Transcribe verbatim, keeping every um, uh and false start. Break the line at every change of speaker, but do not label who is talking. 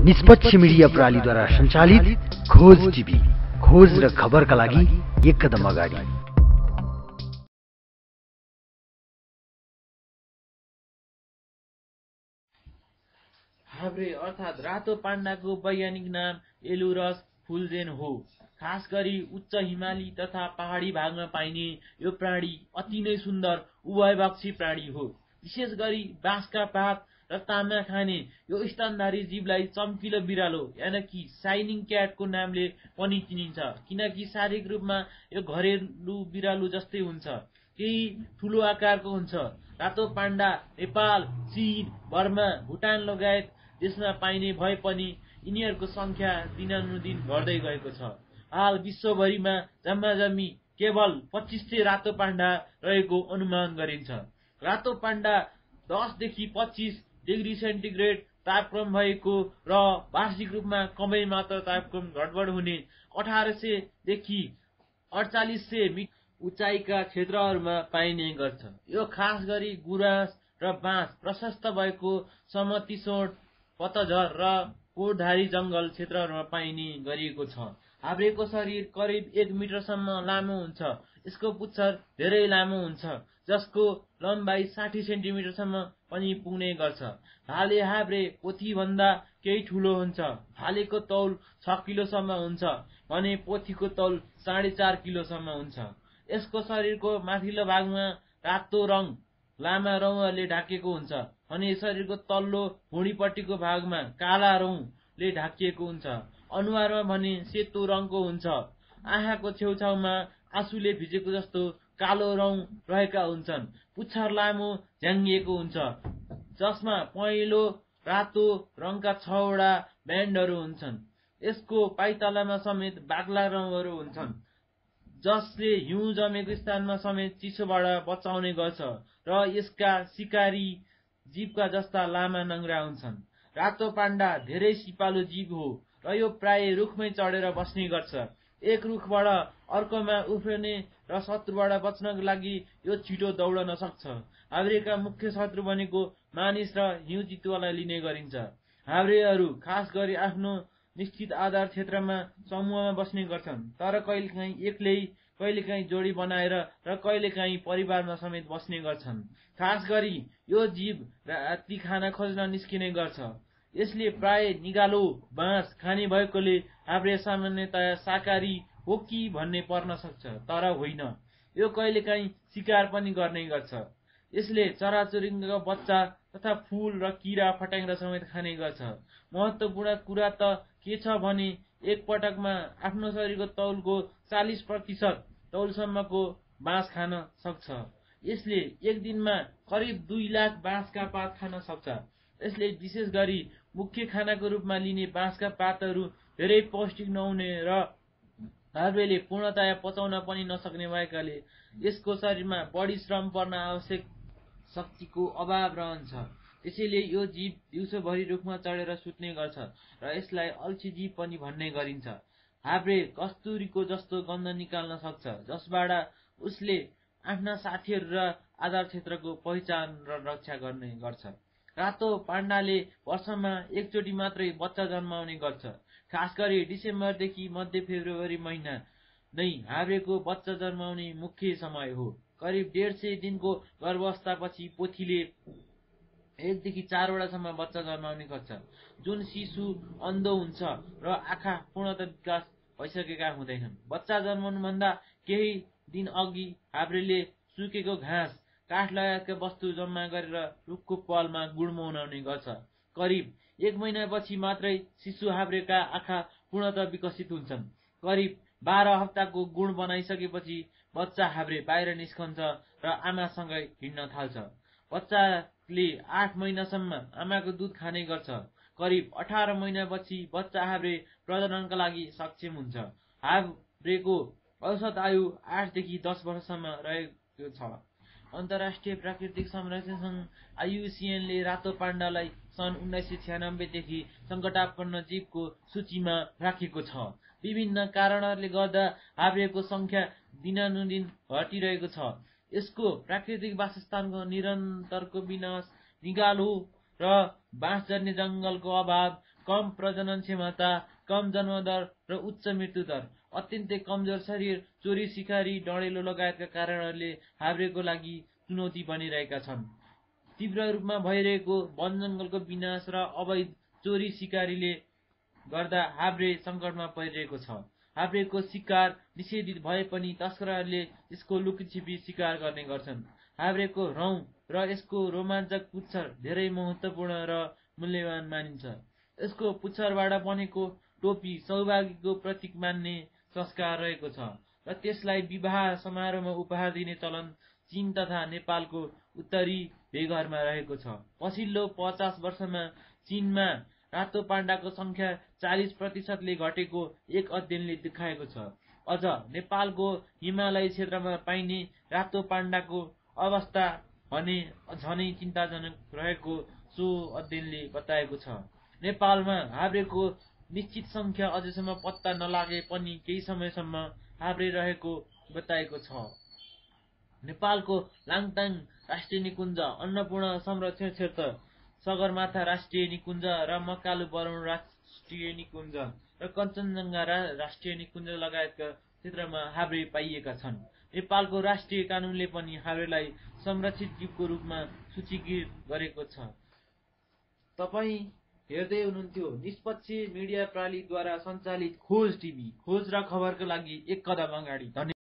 निष्पक्ष मिडिया प्रणालीद्वारा सञ्चालित खोज टिभी, खोज र खबरका लागि एक कदम अगाडि।
हाब्रे अर्थात रातो पाण्डाको वैज्ञानिक नाम एलुरस फुल्जेन हो। खास गरी उच्च हिमाली तथा पहाडी भागमा पाइने यो प्राणी अति नै सुन्दर उभयपक्षी प्राणी हो। विशेष गरी बाँसका पात र तामा खाने यो स्तनधारी जीवलाई चम्किलो बिरालो यानि कि साइनिङ क्याटको नामले पनि चिनिन्छ, किनकि शारीरिक रूपमा यो घरेलु बिरालो जस्तै हुन्छ, केही ठूलो आकारको हुन्छ। रातो पाण्डा नेपाल, चीन, बर्मा, भुटान लगायत देशमा पाइने भए पनि यिनीहरूको संख्या दिनानुदिन बढ्दै गएको छ। हाल विश्वभरिमा जम्माजम्मी केवल पच्चीस सय रातो पाण्डा रहेको अनुमान गरिन्छ। रातो पाण्डा दस देखि पच्चीस डिग्री सेन्टिग्रेड तापक्रम भएको र वार्षिक रूपमा कमै मात्र तापक्रम घटबढ हुने अठार सय देखि अडचालिस सय मिटर उचाइका क्षेत्रहरूमा पाइने गर्छ। यो खास गरी गुराँस र बाँस प्रशस्त भएको समतिसोण पतझर र कोटधारी जंगल क्षेत्रहरूमा पाइने गरिएको छ। हाब्रेको शरीर करिब एक मिटरसम्म लामो हुन्छ। यसको पुच्छर धेरै लामो हुन्छ, जसको लम्बाइ साठी सेन्टिमिटरसम्म पनि पुग्ने गर्छ। भाले हाब्रे पोथी भन्दा केही ठूलो हुन्छ। भालेको तौल छ किलोसम्म हुन्छ भने पोथीको तौल साढे चार किलोसम्म हुन्छ। यसको शरीरको माथिल्लो भागमा रातो रङ लामा रौँहरूले ढाकिएको हुन्छ भने शरीरको तल्लो भुँडीपट्टिको भागमा काला रौँले ढाकिएको हुन्छ। अनुहारमा भने सेतो रङको हुन्छ। आँखाको छेउछाउमा आँसुले भिजेको जस्तो कालो रौँ रहेका हुन्छन्। पुच्छर लामो झ्याङ्गिएको हुन्छ, जसमा पहेँलो रातो रङका छवटा ब्यान्डहरू हुन्छन्। यसको पाइतलामा समेत बाक्ला रौँहरू हुन्छन्, जसले हिउँ जमेको स्थानमा समेत चिसोबाट बचाउने गर्छ र यसका शिकारी जीवका जस्ता लामा नङ्ग्रा हुन्छन्। रातो पाण्डा धेरै सिपालु जीव हो र यो प्राय रुखमै चढेर बस्ने गर्छ। एक रुखबाट अर्कोमा उफ्रने र शत्रुबाट बच्नको लागि यो छिटो दौडन सक्छ। हाब्रेका मुख्य शत्रु भनेको मानिस र हिउँ चितुवालाई लिने गरिन्छ। हाब्रेहरू खास गरी आफ्नो निश्चित आधार क्षेत्रमा समूहमा बस्ने गर्छन्, तर कहिलेकाहीँ एक्लै, कहिलेकाहीँ जोडी बनाएर र कहिलेकाहीँ परिवारमा समेत बस्ने गर्छन्। खास गरी यो जीव राति खाना खोज्न निस्किने गर्छ। यसले प्राय निगालो बाँस खाने भएकोले हाब्रे सामान्यतया शाकाहारी हो कि भन्ने पर्न सक्छ, तर होइन। यो कहिलेकाहीँ शिकार पनि गर्ने गर्छ। यसले चराचुरुङ्गीका बच्चा तथा फूल र किरा फट्याङ्ग्रा समेत खाने गर्छ। महत्त्वपूर्ण कुरा त के छ भने एक पटकमा आफ्नो शरीरको तौलको चालिस प्रतिशत तौलसम्मको बाँस खान सक्छ। यसले एक दिनमा करिब दुई लाख बाँसका पात खान सक्छ। यसले विशेष गरी मुख्य खानाको रूपमा लिने बाँसका पातहरू धेरै पौष्टिक नहुने र हाब्रेले पूर्णतया पचाउन पनि नसक्ने भएकाले यसको शरीरमा बढी श्रम पर्न आवश्यक शक्तिको अभाव रहन्छ। त्यसैले यो जीव दिउँसोभरि रुखमा चढेर सुत्ने गर्छ र यसलाई अल्छी जीव पनि भन्ने गरिन्छ। हाब्रे कस्तुरीको जस्तो गन्ध निकाल्न सक्छ, जसबाट उसले आफ्ना साथीहरू र आधार क्षेत्रको पहिचान र रक्षा गर्ने गर्छ। रातो पाण्डाले वर्षमा एकचोटि मात्रै बच्चा जन्माउने गर्छ। खास गरी डिसेम्बरदेखि मध्य फेब्रुअरी महिना नै हाब्रेको बच्चा जन्माउने मुख्य समय हो। करिब डेढ सय दिनको गर्भावस्थापछि पोथीले एकदेखि चारवटासम्म बच्चा जन्माउने गर्छ, जुन शिशु अन्धो हुन्छ र आँखा पूर्णतः विकास भइसकेका हुँदैनन्। बच्चा जन्माउनुभन्दा केही दिन अघि हाब्रेले सुकेको घाँस, काठ लगायतका वस्तु जम्मा गरेर रुखको पालमा गुड बनाउने गर्छ। करिब एक महिनापछि मात्रै शिशु हाब्रेका आँखा पूर्णतः विकसित हुन्छन्। करिब बाह्र हप्ताको गुड बनाइसकेपछि बच्चा हाब्रे बाहिर निस्कन्छ र आमासँगै हिँड्न थाल्छ। बच्चाले आठ महिनासम्म आमाको दुध खाने गर्छ। करिब अठार महिनापछि बच्चा हाब्रे प्रजननका लागि सक्षम हुन्छ। हाब्रेको औसत आयु आठदेखि दस वर्षसम्म रहेको छ। अन्तर्राष्ट्रिय प्राकृतिक संरक्षण सङ्घ आइयुसिएनले रातो पाण्डालाई सन् उन्नाइस सय छ्यानब्बेदेखि सङ्कटापन्न जीवको सूचीमा राखेको छ। विभिन्न कारणहरूले गर्दा हाब्रेको संख्या दिनानुदिन घटिरहेको छ। यसको प्राकृतिक वासस्थानको निरन्तरको विनाश, निगालो र बाँस जन्य जङ्गलको अभाव, कम प्रजनन क्षमता, कम जन्मदर र उच्च मृत्यु दर, अत्यन्तै कमजोर शरीर, चोरी सिकारी, डढेलो लगायतका कारणहरूले हाब्रेको लागि चुनौती बनिरहेका छन्। तीव्र रूपमा भइरहेको वन जङ्गलको विनाश र अवैध चोरी सिकारीले गर्दा हाब्रे सङ्कटमा परिरहेको छ। हाब्रेको शिकार निषेधित भए पनि तस्करहरूले यसको लुकीछिपी शिकार गर्ने गर्छन्। हाब्रेको रौँ र यसको रोमाञ्चक पुच्छर धेरै महत्त्वपूर्ण र मूल्यवान मानिन्छ। यसको पुच्छरबाट बनेको टोपी सौभाग्यको प्रतीक मान्ने संस्कार रहेको छ र त्यसलाई विवाह समारोहमा उपहार दिने चलन चीन तथा नेपालको उत्तरी भेगहरूमा रहेको छ। पछिल्लो पचास वर्षमा चीनमा रातो पाण्डाको संख्या चालिस प्रतिशतले घटेको एक अध्ययनले देखाएको छ। अझ नेपालको हिमालय क्षेत्रमा पाइने रातो पाण्डाको अवस्था भने झनै चिन्ताजनक रहेको सो अध्ययनले बताएको छ। नेपालमा हाब्रेको निश्चित संख्या अझैसम्म पत्ता नलागे पनि केही समयसम्म हाब्रे रहेको बताएको छ। नेपालको लाङटाङ राष्ट्रिय निकुञ्ज, अन्नपूर्ण संरक्षण क्षेत्र, सगरमाथा राष्ट्रिय निकुञ्ज र मकालु बरौन राष्ट्रिय निकुञ्ज र कञ्चनजङ्घा राष्ट्रिय निकुञ्ज लगायतका क्षेत्रमा हाब्रे पाइएका छन्। नेपालको राष्ट्रिय कानूनले पनि हाब्रेलाई संरक्षित जीवको रूपमा सूचीकृत गरेको छ। तपाईँ हेर्दै हुनुहुन्थ्यो निष्पक्ष मिडिया प्रणालीद्वारा सञ्चालित खोज टिभी। खोज र खबरका लागि एक कदम अगाडि।